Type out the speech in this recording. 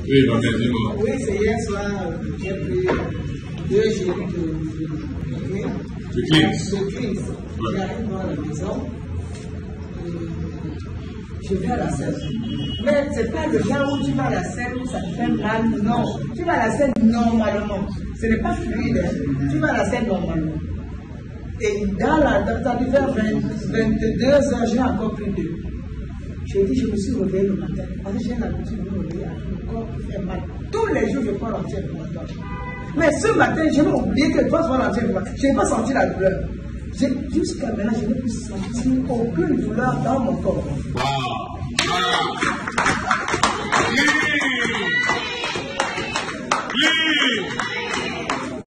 Oui, l'engagement. Oui, c'est hier soir, j'ai pris 2 gélis de Klins. J'arrive dans la maison. Je vais à la scène. Mais ce n'est pas le genre où tu vas à la scène où ça te fait mal, non. Tu vas à la scène normalement. Ce n'est pas fluide, hein. Tu vas à la scène normalement. Et dans ça devait faire 22 heures, j'ai encore pris 2. J'ai dit, je me suis réveillée le matin. Parce que j'ai l'habitude de me réveiller avec le corps qui fait mal. Tous les jours, je prends l'anti-inflammatoire. Mais ce matin, je vais oublier que toi, tu prends l'anti-inflammatoire. Je n'ai pas senti la douleur. Jusqu'à maintenant, je n'ai plus senti aucune douleur dans mon corps. Wow.